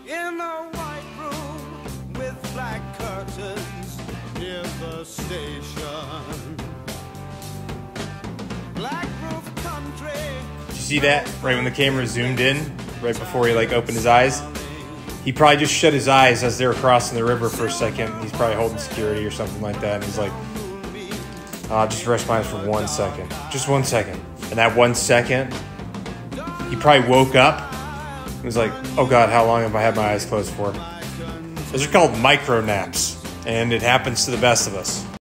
in a white room with black curtains near the station. Black roof country. Did you see that? Right when the camera zoomed in, right before he like opened his eyes? He probably just shut his eyes as they were crossing the river for a second. He's probably holding security or something like that. And he's like, just rest my eyes for 1 second. Just 1 second. And that 1 second, he probably woke up. He was like, oh God, how long have I had my eyes closed for? Those are called micro naps. And it happens to the best of us.